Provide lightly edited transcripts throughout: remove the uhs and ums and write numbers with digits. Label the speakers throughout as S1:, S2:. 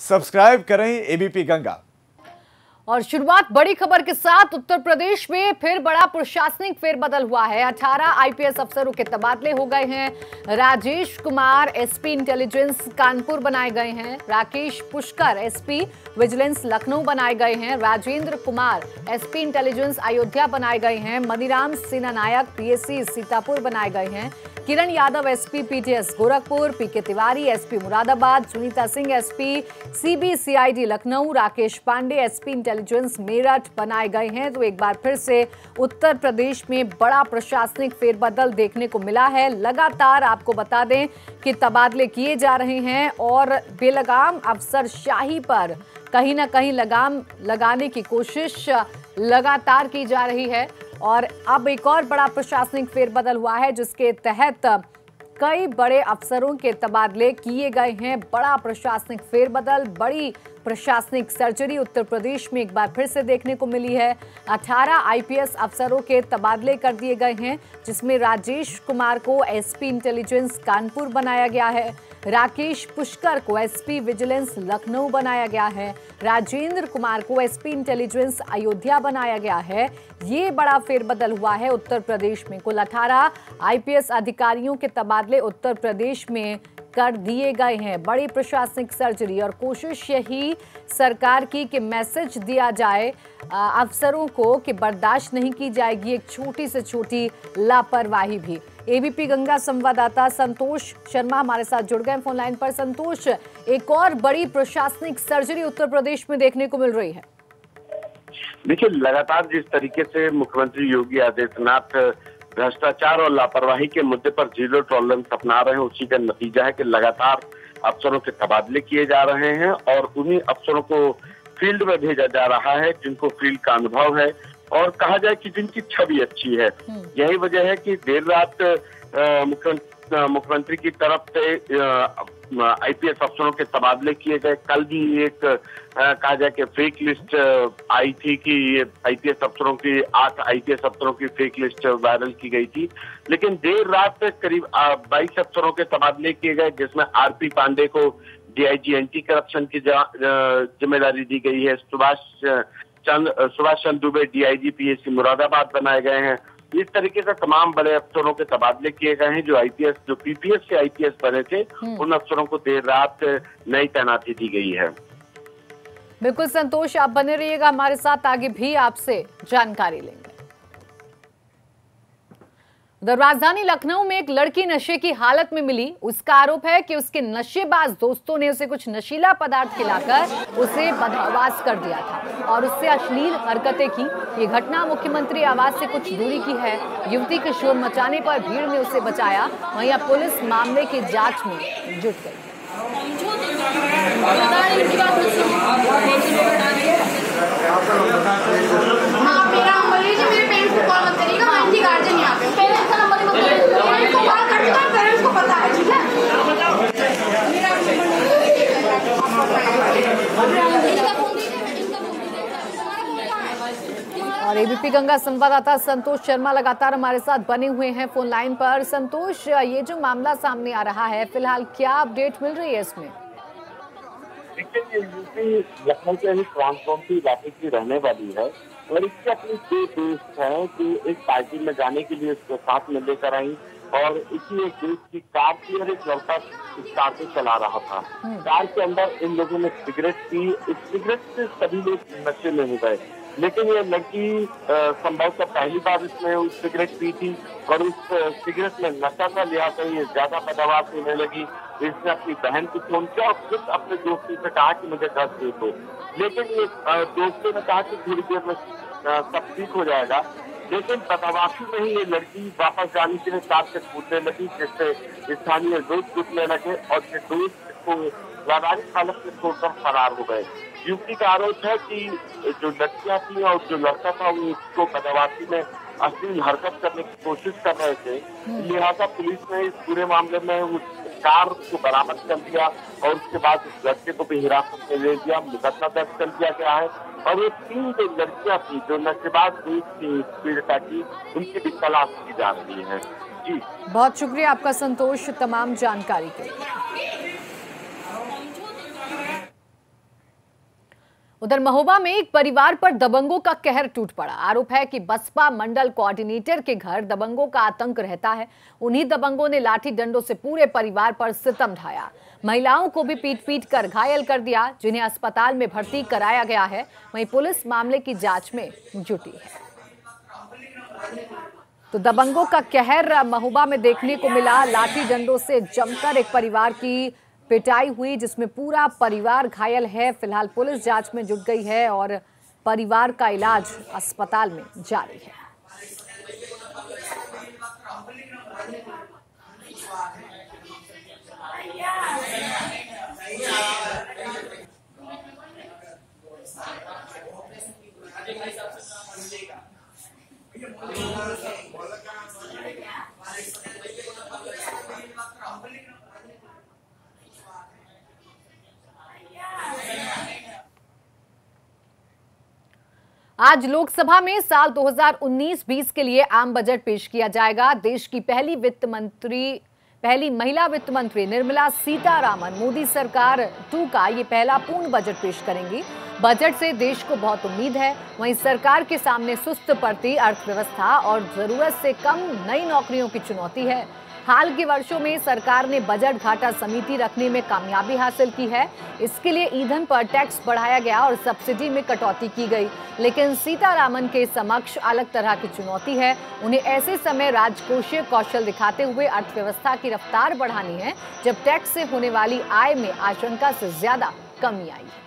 S1: Subscribe करें ABP Ganga.
S2: और शुरुआत बड़ी खबर के साथ। उत्तर प्रदेश में फिर बड़ा प्रशासनिक फेरबदल हुआ है। 18 आईपीएस अफसरों के तबादले हो गए हैं। राजेश कुमार एसपी इंटेलिजेंस कानपुर बनाए गए हैं। राकेश पुष्कर एसपी विजिलेंस लखनऊ बनाए गए हैं। राजेंद्र कुमार एसपी इंटेलिजेंस अयोध्या बनाए गए हैं। मनीराम सिन्हा नायक पीएससी सीतापुर बनाए गए हैं। Kiran Yadav SP PTS Gorakhpur. PK Tiwari SP Moradabad. Sunita Singh SP CBCID Lucknow. Rakesh Pande SP intelligence Meerut बनाए गए हैं। तो एक बार फिर से उत्तर प्रदेश में बड़ा प्रशासनिक फेरबदल देखने को मिला है। लगातार आपको बता दें कि तबादले किए जा रहे हैं और बेलगाम अफसरशाही पर कहीं ना कहीं लगाम लगाने की कोशिश लगातार की जा रही है। और अब एक और बड़ा प्रशासनिक फेरबदल हुआ है जिसके तहत कई बड़े अफसरों के तबादले किए गए हैं। बड़ा प्रशासनिक फेरबदल, बड़ी प्रशासनिक सर्जरी उत्तर प्रदेश में एक बार फिर से देखने को मिली है। 18 आईपीएस अफसरों के तबादले कर दिए गए हैं, जिसमें राजेश कुमार को एसपी इंटेलिजेंस कानपुर बनाया गया है। राकेश पुष्कर को एसपी विजिलेंस लखनऊ बनाया गया है। राजेंद्र कुमार को एसपी इंटेलिजेंस अयोध्या बनाया गया है। ये बड़ा फेरबदल हुआ है उत्तर प्रदेश में। कुल 18 आईपीएस अधिकारियों के तबादले उत्तर प्रदेश में कर दिए गए हैं। बड़ी प्रशासनिक सर्जरी और कोशिश यही सरकार की कि मैसेज दिया जाए अफसरों को कि बर्दाश्त नहीं की जाएगी एक छोटी से छोटी लापरवाही भी। एबीपी गंगा संवाददाता संतोष शर्मा हमारे साथ जुड़ गए फोन लाइन पर। संतोष, एक और बड़ी प्रशासनिक सर्जरी उत्तर प्रदेश में देखने को मिल रही है।
S3: देखिए, लगातार जिस तरीके से मुख्यमंत्री योगी आदित्यनाथ भ्रष्टाचार और लापरवाही के मुद्दे पर जीरो टॉलरेंस अपना रहे हैं, उसी का नतीजा है कि लगातार अफसरों के तबादले किए जा रहे हैं और उन्हीं अफसरों को फील्ड में भेजा जा रहा है जिनको फील्ड का अनुभव है और कहा जाए कि जिनकी छवि अच्छी है। यही वजह है कि देर रात मुख्यमंत्री की तरफ से आईपीएस अफसरों के तबादले किए गए। कल भी एक कहा जाए कि फेक लिस्ट आई थी कि ये आईपीएस अफसरों की 8 आईपीएस अफसरों की फेक लिस्ट वायरल की गई थी, लेकिन देर रात करीब 22 अफसरों के तबादले किए गए, जिसमें आरपी पांडे को डीआईजी एंटी करप्शन की जिम्मेदारी दी गई है। सुभाष चंद्र दुबे डीआईजी पीएससी मुरादाबाद बनाए गए हैं। इस तरीके से तमाम बड़े अफसरों के तबादले किए गए हैं। जो पीपीएस से आईपीएस बने थे, उन अफसरों को देर रात नई तैनाती दी गई है।
S2: बिल्कुल संतोष, आप बने रहिएगा हमारे साथ, आगे भी आपसे जानकारी लेंगे। उधर राजधानी लखनऊ में एक लड़की नशे की हालत में मिली। उसका आरोप है कि उसके नशेबाज दोस्तों ने उसे कुछ नशीला पदार्थ खिलाकर उसे बदहवास कर दिया था और उससे अश्लील हरकतें की। ये घटना मुख्यमंत्री आवास से कुछ दूरी की है। युवती के शोर मचाने पर भीड़ ने उसे बचाया। वहीं अब पुलिस मामले की जांच में जुट गई। और एबीपी गंगा संवाददाता संतोष शर्मा लगातार हमारे साथ बने हुए हैं फोन लाइन पर। संतोष, ये जो मामला सामने आ रहा है, फिलहाल क्या अपडेट मिल रही है इसमें?
S3: देखिए, ये यूपी लखनऊ के ही ट्रांसफॉर्मसी इलाके की रहने वाली है और इसके अपनी 2 दोस्त हैं जो एक पार्टी में जाने के लिए उसको साथ में लेकर आई और इसी एक दोस्त की कार थी और एक लड़का इस कार को चला रहा था। कार के अंदर इन लोगों ने सिगरेट पी। इस सिगरेट से सभी लोग नशे में हो गए, लेकिन ये लड़की संभवतः पहली बार इसमें उस सिगरेट पी थी और उस सिगरेट में नशा का लिहाजा ये ज्यादा पैदावार होने लगी। इसने अपनी बहन को फोन किया और खुद अपने दोस्तों से कहा कि मुझे घर दे दो, लेकिन ये दोस्तों ने कहा कि थोड़ी देर में सब ठीक हो जाएगा। लेकिन बदहवासी में ही ये लड़की वापस जाने के लिए कार से कूदने लगी, जिससे स्थानीय लोग कूदने लगे और ये दोस्त को व्यावहारिक हालत में छोड़कर फरार हो गए। युवती का आरोप है कि जो लड़कियां थी और जो लड़का था वो उसको बदहवासी में अश्लील हरकत करने की कोशिश कर रहे थे। लिहाजा पुलिस ने इस पूरे मामले में उस कार को बरामद कर दिया और उसके बाद उस लड़के को भी हिरासत में ले लिया। मुकदमा दर्ज कर दिया गया है और ये 3 जो लड़कियां थी जो नशेबाज थी पीड़िता की, उनकी भी तलाश की जा रही है। जी,
S2: बहुत शुक्रिया आपका संतोष तमाम जानकारी के लिए। उधर महोबा में एक परिवार पर दबंगों का कहर टूट पड़ा। आरोप है कि बसपा मंडल कोऑर्डिनेटर के घर दबंगों का आतंक रहता है। उन्हीं दबंगों ने लाठी डंडों से पूरे परिवार पर सितम ढाया। महिलाओं को भी पीट कर घायल कर दिया, जिन्हें अस्पताल में भर्ती कराया गया है। वहीं पुलिस मामले की जांच में जुटी है। तो दबंगों का कहर महोबा में देखने को मिला। लाठी डंडों से जमकर एक परिवार की पिटाई हुई, जिसमें पूरा परिवार घायल है। फिलहाल पुलिस जांच में जुट गई है और परिवार का इलाज अस्पताल में जारी है। आज लोकसभा में साल 2019-20 के लिए आम बजट पेश किया जाएगा। देश की पहली महिला वित्त मंत्री निर्मला सीतारामन मोदी सरकार 2 का ये पहला पूर्ण बजट पेश करेंगी। बजट से देश को बहुत उम्मीद है। वहीं सरकार के सामने सुस्त पड़ती अर्थव्यवस्था और जरूरत से कम नई नौकरियों की चुनौती है। हाल के वर्षों में सरकार ने बजट घाटा समिति रखने में कामयाबी हासिल की है। इसके लिए ईंधन पर टैक्स बढ़ाया गया और सब्सिडी में कटौती की गई। लेकिन सीतारामन के समक्ष अलग तरह की चुनौती है। उन्हें ऐसे समय राजकोषीय कौशल दिखाते हुए अर्थव्यवस्था की रफ्तार बढ़ानी है जब टैक्स से होने वाली आय में आशंका से ज्यादा कमी आई है।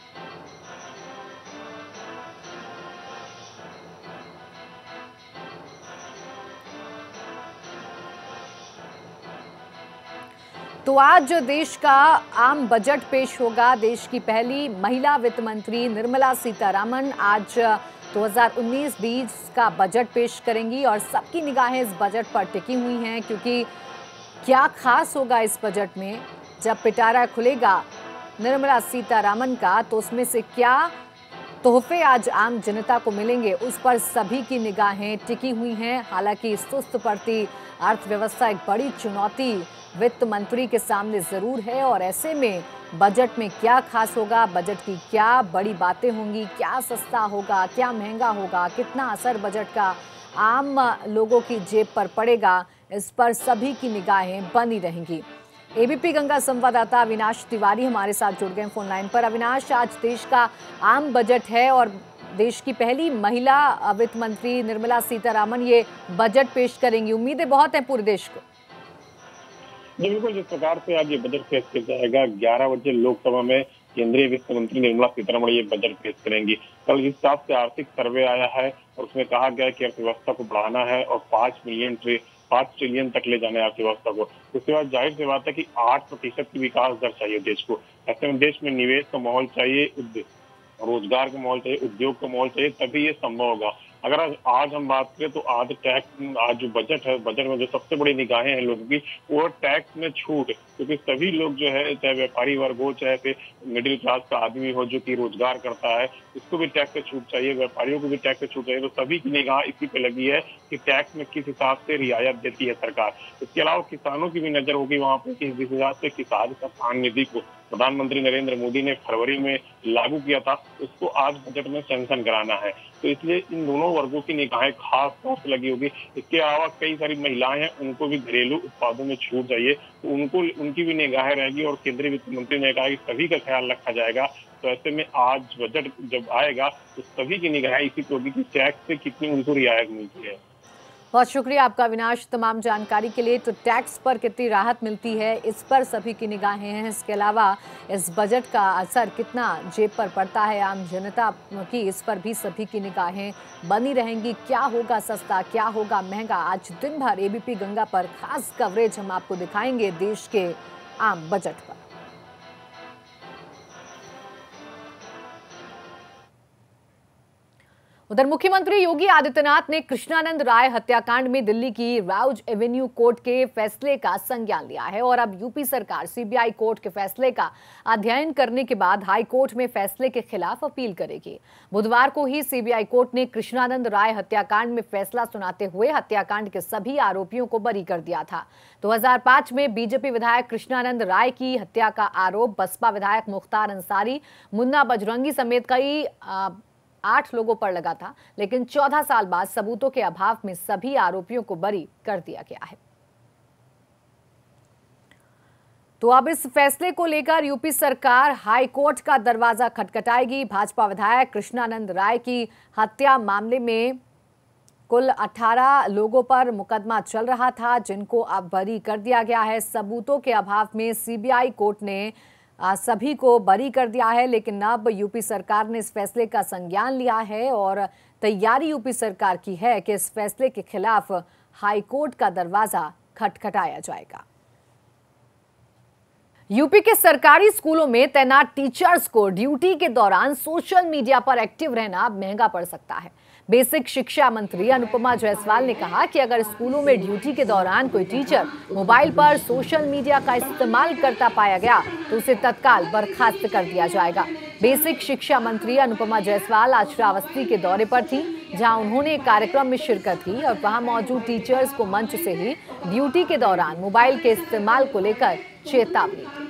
S2: तो आज देश का आम बजट पेश होगा। देश की पहली महिला वित्त मंत्री निर्मला सीतारामन आज 2019-20 का बजट पेश करेंगी और सबकी निगाहें इस बजट पर टिकी हुई हैं, क्योंकि क्या खास होगा इस बजट में। जब पिटारा खुलेगा निर्मला सीतारामन का, तो उसमें से क्या तोहफे आज आम जनता को मिलेंगे, उस पर सभी की निगाहें टिकी हुई हैं। हालांकि सुस्त पड़ती अर्थव्यवस्था एक बड़ी चुनौती वित्त मंत्री के सामने जरूर है और ऐसे में बजट में क्या खास होगा, बजट की क्या बड़ी बातें होंगी, क्या सस्ता होगा, क्या महंगा होगा, कितना असर बजट का आम लोगों की जेब पर पड़ेगा, इस पर सभी की निगाहें बनी रहेंगी। एबीपी गंगा संवाददाता अविनाश तिवारी हमारे साथ जुड़ गए फोन लाइन पर। अविनाश, आज देश का आम बजट है और देश की पहली महिला वित्त मंत्री निर्मला सीतारामन ये बजट पेश करेंगी। उम्मीदें बहुत हैं पूरे देश को।
S4: बिल्कुल, जिस प्रकार से आज ये बजट पेश किया जाएगा, 11 बजे लोकसभा में केंद्रीय वित्त मंत्री निर्मला सीतारमण ये बजट पेश करेंगी। कल जिस हिसाब से आर्थिक सर्वे आया है और उसमें कहा गया है कि अर्थव्यवस्था को बढ़ाना है और 5 ट्रिलियन तक ले जाना है अर्थव्यवस्था को। उसके बाद जाहिर सी बात है कि 8% की विकास दर चाहिए देश को। ऐसे में देश में निवेश का माहौल चाहिए, रोजगार का माहौल चाहिए, उद्योग का माहौल चाहिए, तभी ये संभव होगा। अगर आज हम बात करें तो आज जो बजट है, बजट में जो सबसे बड़ी निगाहें हैं लोगों की, वो टैक्स में छूट। क्योंकि सभी लोग जो है, चाहे व्यापारी वर्ग हो, चाहे फिर मिडिल क्लास का आदमी हो जो कि रोजगार करता है, उसको भी टैक्स से छूट चाहिए, व्यापारियों को भी टैक्स से छूट चाहिए। तो सभी की निगाह इसी पे लगी है कि टैक्स में किस हिसाब से रियायत देती है सरकार। इसके अलावा किसानों की भी नजर होगी वहां पे कि जिस हिसाब से किसान सम्मान निधि को प्रधानमंत्री नरेंद्र मोदी ने फरवरी में लागू किया था, उसको आज बजट में सैंक्शन कराना है। तो इसलिए इन दोनों वर्गों की निगाहें खास तौर से लगी होगी। इसके अलावा कई सारी महिलाएं हैं, उनको भी घरेलू उत्पादों में छूट चाहिए, तो उनकी भी निगाहें रहेगी। और केंद्रीय वित्त मंत्री ने कहा कि सभी का ख्याल रखा जाएगा। तो ऐसे में आज बजट जब आएगा तो सभी की निगाहें इसी पर होगी कि टैक्स से कितनी उनको रियायत मिलती है।
S2: बहुत शुक्रिया आपका अविनाश तमाम जानकारी के लिए। तो टैक्स पर कितनी राहत मिलती है, इस पर सभी की निगाहें हैं। इसके अलावा इस बजट का असर कितना जेब पर पड़ता है आम जनता की, इस पर भी सभी की निगाहें बनी रहेंगी। क्या होगा सस्ता, क्या होगा महंगा, आज दिन भर एबीपी गंगा पर खास कवरेज हम आपको दिखाएंगे देश के आम बजट पर। उधर मुख्यमंत्री योगी आदित्यनाथ ने कृष्णानंद राय हत्याकांड में दिल्ली की राउज एवेन्यू कोर्ट के फैसले का संज्ञान लिया है और अब यूपी सरकार सीबीआई कोर्ट के फैसले का अध्ययन करने के बाद हाई कोर्ट में फैसले के खिलाफ अपील करेगी। बुधवार को ही सीबीआई कोर्ट ने कृष्णानंद राय हत्याकांड में फैसला सुनाते हुए हत्याकांड के सभी आरोपियों को बरी कर दिया था। 2005 में बीजेपी विधायक कृष्णानंद राय की हत्या का आरोप बसपा विधायक मुख्तार अंसारी, मुन्ना बजरंगी समेत कई 8 लोगों पर लगा था, लेकिन 14 साल बाद सबूतों के अभाव में सभी आरोपियों को बरी कर दिया गया है। तो अब इस फैसले को लेकर यूपी सरकार हाई कोर्ट का दरवाजा खटखटाएगी। भाजपा विधायक कृष्णानंद राय की हत्या मामले में कुल 18 लोगों पर मुकदमा चल रहा था, जिनको अब बरी कर दिया गया है। सबूतों के अभाव में सीबीआई कोर्ट ने सभी को बरी कर दिया है, लेकिन अब यूपी सरकार ने इस फैसले का संज्ञान लिया है और तैयारी यूपी सरकार की है कि इस फैसले के खिलाफ हाई कोर्ट का दरवाजा खटखटाया जाएगा। यूपी के सरकारी स्कूलों में तैनात टीचर्स को ड्यूटी के दौरान सोशल मीडिया पर एक्टिव रहना महंगा पड़ सकता है। बेसिक शिक्षा मंत्री अनुपमा जायसवाल ने कहा कि अगर स्कूलों में ड्यूटी के दौरान कोई टीचर मोबाइल पर सोशल मीडिया का इस्तेमाल करता पाया गया तो उसे तत्काल बर्खास्त कर दिया जाएगा। बेसिक शिक्षा मंत्री अनुपमा जायसवाल आज श्रावस्ती के दौरे पर थी, जहां उन्होंने एक कार्यक्रम में शिरकत की और वहां मौजूद टीचर्स को मंच से ही ड्यूटी के दौरान मोबाइल के इस्तेमाल को लेकर चेतावनी दी।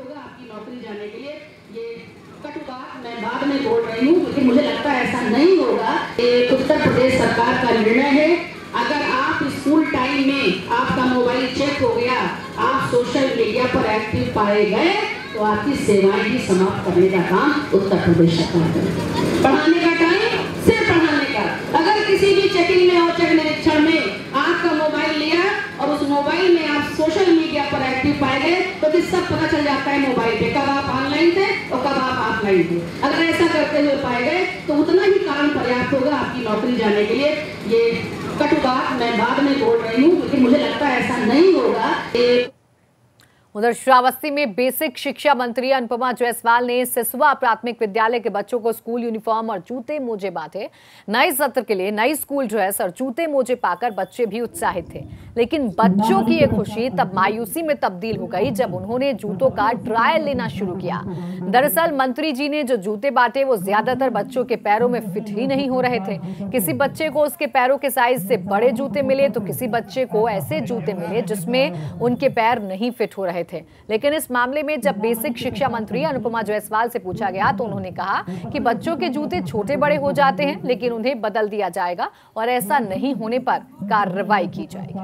S5: मैं बाद में बोल रही हूँ क्योंकि मुझे लगता है ऐसा नहीं होगा। ये उत्तर प्रदेश सरकार का निर्णय है। अगर आप स्कूल टाइम में आपका मोबाइल चेक हो गया, आप सोशल मीडिया पर एक्टिव पाए गए, तो आपकी सेवाएं भी समाप्त करने का काम उत्तर प्रदेश सरकार करेगी। पढ़ाने का टाइम सिर्फ पढ़ाने का। अगर किसी भी चेकिंग में और चेक निरीक्षण में आपका मोबाइल लिया और उस मोबाइल में आप सोशल मीडिया पर एक्टिव पाए गए, तो किस सब पता चल जाता है मोबाइल पे कब आप ऑनलाइन थे और कब आप ऑफलाइन थे। अगर ऐसा करते हुए पाए गए तो उतना ही कारण पर्याप्त होगा आपकी नौकरी जाने के लिए। ये कटु बात मैं बाद में बोल रही हूँ क्योंकि मुझे लगता है ऐसा नहीं होगा।
S2: उधर श्रावस्ती में बेसिक शिक्षा मंत्री अनुपमा जायसवाल ने सिसवा प्राथमिक विद्यालय के बच्चों को स्कूल यूनिफॉर्म और जूते मोजे बांटे। नए सत्र के लिए नई स्कूल ड्रेस और जूते मोजे पाकर बच्चे भी उत्साहित थे, लेकिन बच्चों की ये खुशी तब मायूसी में तब्दील हो गई जब उन्होंने जूतों का ट्रायल लेना शुरू किया। दरअसल मंत्री जी ने जो जूते बांटे वो ज्यादातर बच्चों के पैरों में फिट ही नहीं हो रहे थे। किसी बच्चे को उसके पैरों के साइज से बड़े जूते मिले तो किसी बच्चे को ऐसे जूते मिले जिसमें उनके पैर नहीं फिट हो रहे थे। लेकिन इस मामले में जब बेसिक शिक्षा मंत्री अनुपमा जायसवाल से पूछा गया तो उन्होंने कहा कि बच्चों के जूते छोटे बड़े हो जाते हैं, लेकिन उन्हें बदल दिया जाएगा और ऐसा नहीं होने पर कार्रवाई की जाएगी।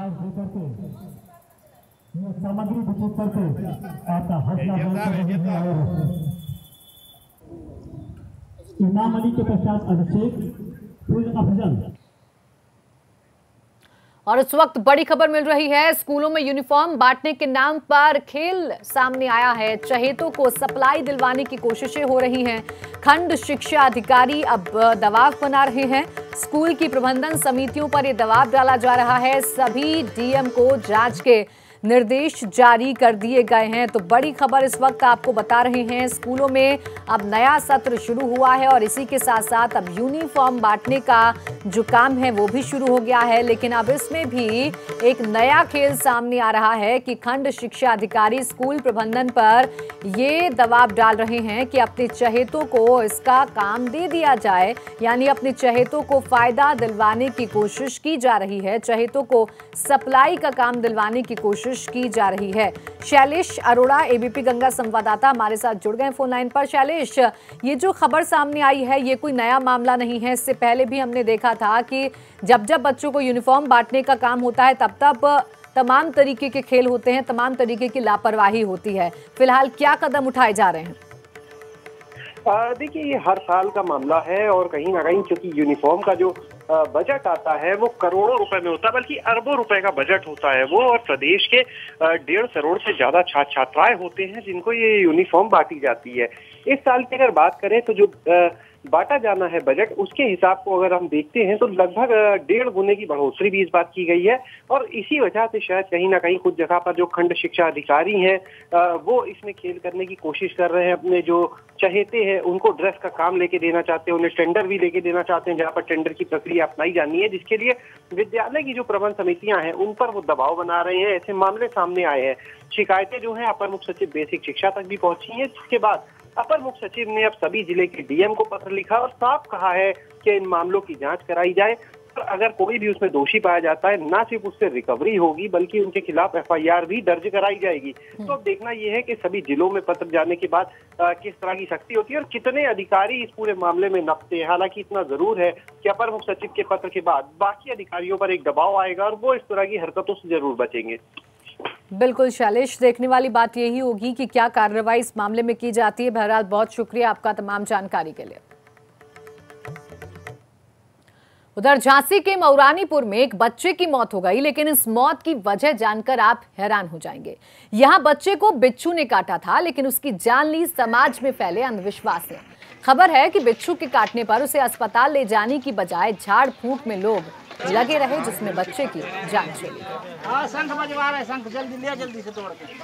S6: इमाम अली के पश्चात अभिषेक अफजल।
S2: और इस वक्त बड़ी खबर मिल रही है, स्कूलों में यूनिफॉर्म बांटने के नाम पर खेल सामने आया है। चहेतों को सप्लाई दिलवाने की कोशिशें हो रही हैं। खंड शिक्षा अधिकारी अब दबाव बना रहे हैं। स्कूल की प्रबंधन समितियों पर यह दबाव डाला जा रहा है। सभी डीएम को जांच के निर्देश जारी कर दिए गए हैं। तो बड़ी खबर इस वक्त आपको बता रहे हैं, स्कूलों में अब नया सत्र शुरू हुआ है और इसी के साथ साथ अब यूनिफॉर्म बांटने का जो काम है वो भी शुरू हो गया है। लेकिन अब इसमें भी एक नया खेल सामने आ रहा है कि खंड शिक्षा अधिकारी स्कूल प्रबंधन पर ये दबाव डाल रहे हैं कि अपने चहेतों को इसका काम दे दिया जाए, यानी अपने चहेतों को फायदा दिलवाने की कोशिश की जा रही है। चहेतों को सप्लाई का काम दिलवाने की कोशिश की जा रही है। शैलेश अरोड़ा एबीपी गंगा संवाददाता हमारे साथ जुड़ गए फोन लाइन पर। शैलेश, ये जो खबर सामने आई है ये कोई नया मामला नहीं है। इससे पहले भी हमने देखा था कि जब जब बच्चों को यूनिफॉर्म बांटने का काम होता है तब तब तमाम तरीके के खेल होते हैं, तमाम तरीके की लापरवाही होती है। फिलहाल क्या कदम उठाए जा रहे हैं?
S7: देखिए, ये हर साल का मामला है और कहीं ना कहीं क्योंकि यूनिफॉर्म का जो बजट आता है वो करोड़ों रुपए में होता है, बल्कि अरबों रुपए का बजट होता है वो। और प्रदेश के 1.5 करोड़ से ज्यादा छात्र छात्राएं होते हैं जिनको ये यूनिफॉर्म बांटी जाती है। इस साल की अगर बात करें तो जो बांटा जाना है बजट, उसके हिसाब को अगर हम देखते हैं तो लगभग 1.5 गुने की बढ़ोतरी भी इस बात की गई है। और इसी वजह से शायद कहीं ना कहीं कुछ जगह पर जो खंड शिक्षा अधिकारी हैं वो इसमें खेल करने की कोशिश कर रहे हैं। अपने जो चहेते हैं उनको ड्रेस का काम लेके देना चाहते हैं, उन्हें टेंडर भी लेके देना चाहते हैं जहां पर टेंडर की प्रक्रिया अपनाई जानी है, जिसके लिए विद्यालय की जो प्रबंध समितियां हैं उन पर वो दबाव बना रहे हैं। ऐसे मामले सामने आए हैं। शिकायतें जो है अपर मुख्य सचिव बेसिक शिक्षा तक भी पहुंची हैं, जिसके बाद अपर मुख्य सचिव ने अब सभी जिले के डीएम को पत्र लिखा और साफ कहा है कि इन मामलों की जांच कराई जाए और अगर कोई भी उसमें दोषी पाया जाता है ना सिर्फ उससे रिकवरी होगी बल्कि उनके खिलाफ एफआईआर भी दर्ज कराई जाएगी। तो अब देखना यह है कि सभी जिलों में पत्र जाने के बाद किस तरह की सख्ती होती है और कितने अधिकारी इस पूरे मामले में नपते हैं। हालांकि इतना जरूर है कि अपर मुख्य सचिव के पत्र के बाद बाकी अधिकारियों पर एक दबाव आएगा और वो इस तरह की हरकतों से जरूर बचेंगे।
S2: बिल्कुल शैलेश, देखने वाली बात यही होगी कि क्या कार्रवाई इस मामले में की जाती है। बहरहाल बहुत शुक्रिया आपका तमाम जानकारी के लिए। उधर झांसी के मऊरानीपुर में एक बच्चे की मौत हो गई, लेकिन इस मौत की वजह जानकर आप हैरान हो जाएंगे। यहां बच्चे को बिच्छू ने काटा था, लेकिन उसकी जानलेवा समाज में फैले अंधविश्वास है। खबर है कि बिच्छू के काटने पर उसे अस्पताल ले जाने की बजाय झाड़ फूंक में लोग लगे रहे, जिसमें बच्चे की जान चली गई।
S8: शंख बजवा रहे, शंख जल्दी ले, जल्दी से तोड़ के।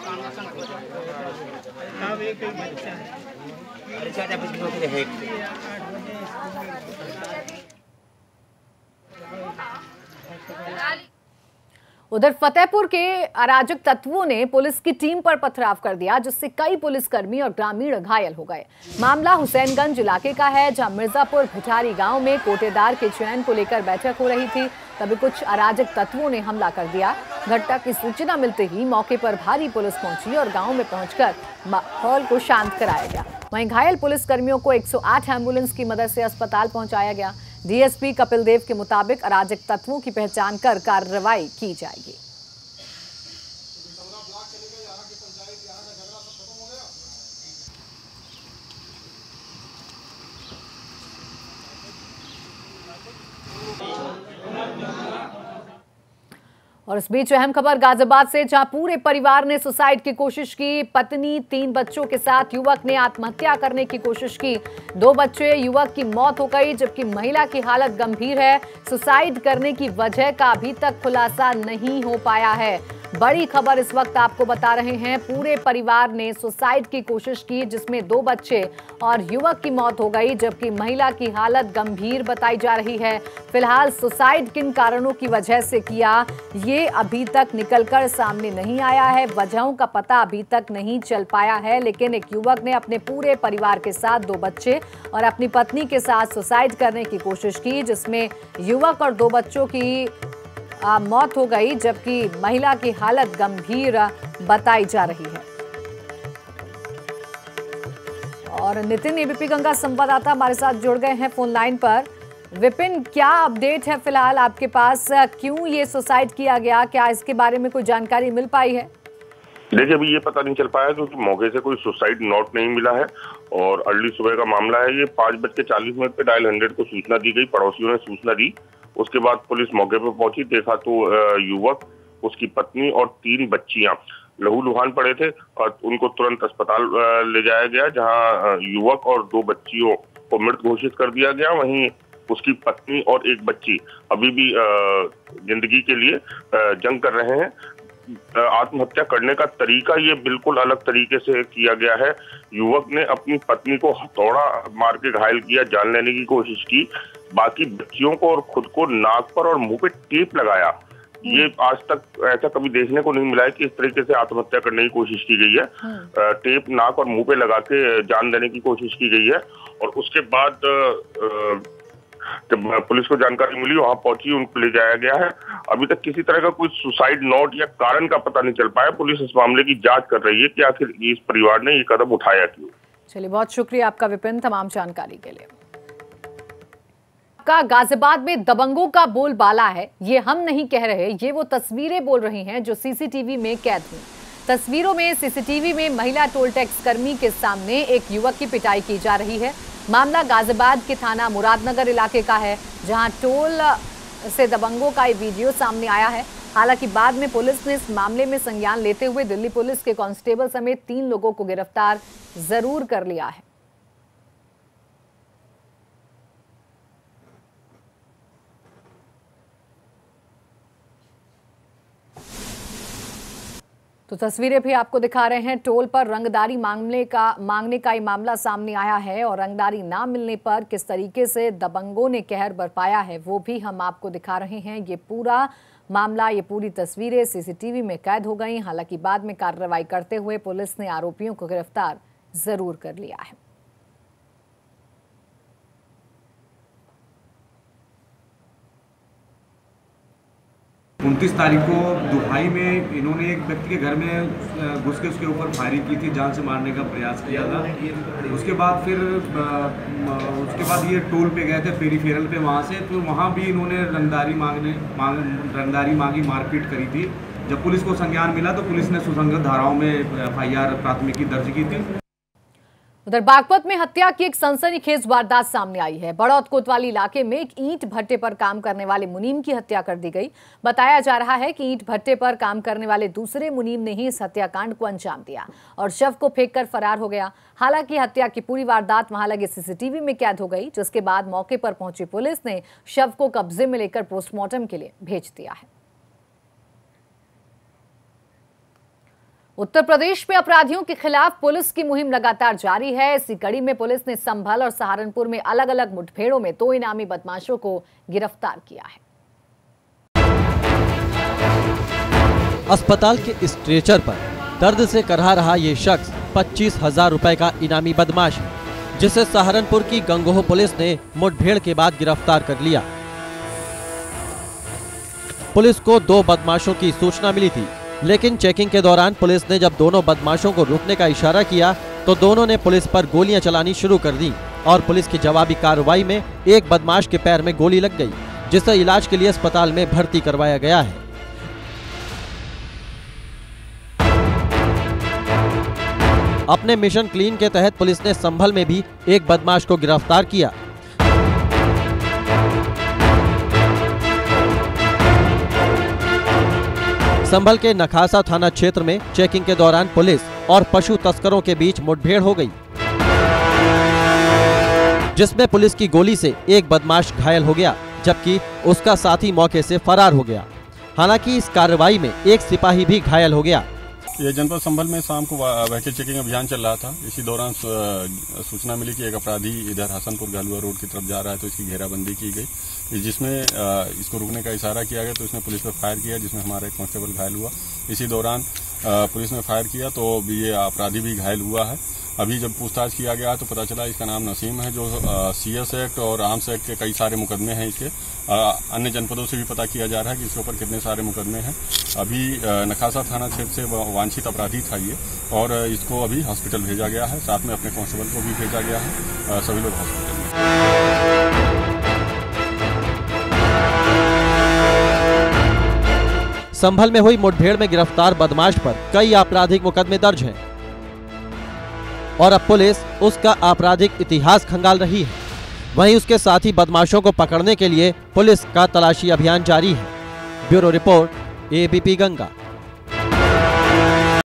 S2: उधर फतेहपुर के अराजक तत्वों ने पुलिस की टीम पर पथराव कर दिया, जिससे कई पुलिसकर्मी और ग्रामीण घायल हो गए। मामला हुसैनगंज इलाके का है, जहां मिर्जापुर भिठारी गांव में कोटेदार के चयन को लेकर बैठक हो रही थी, तभी कुछ अराजक तत्वों ने हमला कर दिया। घटना की सूचना मिलते ही मौके पर भारी पुलिस पहुंची और गांव में पहुंचकर माहौल को शांत कराया गया। वहीं घायल पुलिसकर्मियों को 108 एम्बुलेंस की मदद से अस्पताल पहुंचाया गया। डीएसपी कपिल देव के मुताबिक अराजक तत्वों की पहचान कर कार्रवाई की जाएगी। और इस बीच अहम खबर गाजियाबाद से, जहां पूरे परिवार ने सुसाइड की कोशिश की। पत्नी 3 बच्चों के साथ युवक ने आत्महत्या करने की कोशिश की। 2 बच्चे, युवक की मौत हो गई, जबकि महिला की हालत गंभीर है। सुसाइड करने की वजह का अभी तक खुलासा नहीं हो पाया है। बड़ी खबर इस वक्त आपको बता रहे हैं, पूरे परिवार ने सुसाइड की कोशिश की, जिसमें 2 बच्चे और युवक की मौत हो गई, जबकि महिला की हालत गंभीर बताई जा रही है। फिलहाल सुसाइड किन कारणों की वजह से किया, ये अभी तक निकलकर सामने नहीं आया है। वजहों का पता अभी तक नहीं चल पाया है, लेकिन एक युवक ने अपने पूरे परिवार के साथ 2 बच्चे और अपनी पत्नी के साथ सुसाइड करने की कोशिश की, जिसमें युवक और 2 बच्चों की मौत हो गई, जबकि महिला की हालत गंभीर बताई जा रही है। और नितिन, एबीपी गंगा संवाददाता हमारे साथ जुड़ गए हैं फोन लाइन पर। विपिन, क्या अपडेट है फिलहाल आपके पास? क्यों ये सुसाइड किया गया, क्या इसके बारे में कोई जानकारी मिल पाई है?
S9: देखिए, अभी ये पता नहीं चल पाया क्योंकि मौके से कोई सुसाइड नोट नहीं मिला है और अर्ली सुबह का मामला है। ये 5:40 पे डायल 100 को सूचना दी गई, पड़ोसियों ने सूचना दी। उसके बाद पुलिस मौके पर पहुंची, देखा तो युवक, उसकी पत्नी और 3 बच्चियां लहूलुहान पड़े थे और उनको तुरंत अस्पताल ले जाया गया, जहां युवक और 2 बच्चियों को मृत घोषित कर दिया गया। वहीं उसकी पत्नी और 1 बच्ची अभी भी जिंदगी के लिए जंग कर रहे हैं। आत्महत्या करने का तरीका ये बिल्कुल अलग तरीके से किया गया है। युवक ने अपनी पत्नी को हथौड़ा मार के घायल किया, जान लेने की कोशिश की। बाकी बच्चियों को और खुद को नाक पर और मुंह पे टेप लगाया। ये आज तक ऐसा कभी देखने को नहीं मिला है कि इस तरीके से आत्महत्या करने की कोशिश की गई है। टेप नाक और मुंह पे लगा के जान देने की कोशिश की गई है। और उसके बाद जब पुलिस को जानकारी मिली, वहां पहुंची, उनको ले जाया गया है। अभी तक किसी तरह का कोई सुसाइड नोट या कारण का पता नहीं चल पाया। पुलिस इस मामले की जांच कर रही है कि आखिर इस परिवार ने ये कदम उठाया क्यों।
S2: चलिए, बहुत शुक्रिया आपका विपिन तमाम जानकारी के लिए। का गाजियाबाद में दबंगों का बोलबाला है, ये हम नहीं कह रहे, ये वो तस्वीरें बोल रही हैं जो सीसीटीवी में कैद हुई। तस्वीरों में सीसीटीवी में महिला टोल टैक्स कर्मी के सामने एक युवक की पिटाई की जा रही है। मामला गाजियाबाद के थाना मुरादनगर इलाके का है, जहां टोल से दबंगों का ये वीडियो सामने आया है। हालांकि बाद में पुलिस ने इस मामले में संज्ञान लेते हुए दिल्ली पुलिस के कांस्टेबल समेत 3 लोगों को गिरफ्तार जरूर कर लिया है। तो तस्वीरें भी आपको दिखा रहे हैं। टोल पर रंगदारी मांगने का ये मामला सामने आया है और रंगदारी ना मिलने पर किस तरीके से दबंगों ने कहर बरपाया है वो भी हम आपको दिखा रहे हैं। ये पूरा मामला, ये पूरी तस्वीरें सीसीटीवी में कैद हो गई। हालांकि बाद में कार्रवाई करते हुए पुलिस ने आरोपियों को गिरफ्तार जरूर कर लिया है।
S10: उनतीस तारीख को दुहाई में इन्होंने एक व्यक्ति के घर में घुस के उसके ऊपर फायरिंग की थी, जान से मारने का प्रयास किया था। उसके बाद ये टोल पे गए थे पेरीफेरल पे, वहाँ से तो वहाँ भी इन्होंने रंगदारी मांगी, मारपीट करी थी। जब पुलिस को संज्ञान मिला तो पुलिस ने सुसंगत धाराओं में FIR प्राथमिकी दर्ज की थी।
S2: उधर बागपत में हत्या की एक सनसनीखेज वारदात सामने आई है। बड़ौत कोतवाली इलाके में एक ईंट भट्टे पर काम करने वाले मुनीम की हत्या कर दी गई। बताया जा रहा है कि ईंट भट्टे पर काम करने वाले दूसरे मुनीम ने ही इस हत्याकांड को अंजाम दिया और शव को फेंककर फरार हो गया। हालांकि हत्या की पूरी वारदात वहां लगे सीसीटीवी में कैद हो गई, जिसके बाद मौके पर पहुंची पुलिस ने शव को कब्जे में लेकर पोस्टमार्टम के लिए भेज दिया है। उत्तर प्रदेश में अपराधियों के खिलाफ पुलिस की मुहिम लगातार जारी है। इसी कड़ी में पुलिस ने संभल और सहारनपुर में अलग अलग मुठभेड़ों में 2 इनामी बदमाशों को गिरफ्तार किया है।
S11: अस्पताल के स्ट्रेचर पर दर्द से करहा रहा ये शख्स 25,000 रुपए का इनामी बदमाश है, जिसे सहारनपुर की गंगोह पुलिस ने मुठभेड़ के बाद गिरफ्तार कर लिया। पुलिस को 2 बदमाशों की सूचना मिली थी, लेकिन चेकिंग के दौरान पुलिस ने जब दोनों बदमाशों को रुकने का इशारा किया तो दोनों ने पुलिस पर गोलियां चलानी शुरू कर दी और पुलिस की जवाबी कार्रवाई में एक बदमाश के पैर में गोली लग गई, जिसे इलाज के लिए अस्पताल में भर्ती करवाया गया है। अपने मिशन क्लीन के तहत पुलिस ने संभल में भी एक बदमाश को गिरफ्तार किया। संभल के नखासा थाना क्षेत्र में चेकिंग के दौरान पुलिस और पशु तस्करों के बीच मुठभेड़ हो गई, जिसमें पुलिस की गोली से एक बदमाश घायल हो गया, जबकि उसका साथी मौके से फरार हो गया। हालांकि इस कार्रवाई में एक सिपाही भी घायल हो गया।
S12: ये जनपद संभल में शाम को व्हीकल चेकिंग अभियान चल रहा था। इसी दौरान सूचना मिली कि एक अपराधी इधर हसनपुर गालुआ रोड की तरफ जा रहा है, तो इसकी घेराबंदी की गई, जिसमें इसको रुकने का इशारा किया गया, तो इसने पुलिस पर फायर किया, जिसमें हमारा एक कांस्टेबल घायल हुआ। इसी दौरान पुलिस ने फायर किया तो ये अपराधी भी घायल हुआ है। अभी जब पूछताछ किया गया तो पता चला इसका नाम नसीम है, जो CS एक्ट और आर्म्स एक्ट के कई सारे मुकदमे हैं इसके। अन्य जनपदों से भी पता किया जा रहा है कि इसके ऊपर कितने सारे मुकदमे हैं। अभी नखासा थाना क्षेत्र से वांछित अपराधी था ये, और इसको अभी हॉस्पिटल भेजा गया है। साथ में अपने कांस्टेबल को भी भेजा गया है। सभी लोग हॉस्पिटल में।
S11: संभल में हुई मुठभेड़ में गिरफ्तार बदमाश पर कई आपराधिक मुकदमे दर्ज हैं और अब पुलिस उसका आपराधिक इतिहास खंगाल रही है। वहीं उसके साथी बदमाशों को पकड़ने के लिए पुलिस का तलाशी अभियान जारी है। Bureau report, ABP Ganga.